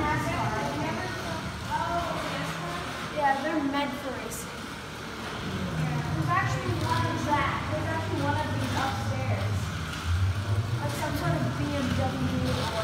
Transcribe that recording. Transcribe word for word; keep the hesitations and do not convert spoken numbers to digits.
NASCAR. Yeah, they're meant for racing. There's actually one of that. There's actually one of these upstairs. Like some sort of B M W or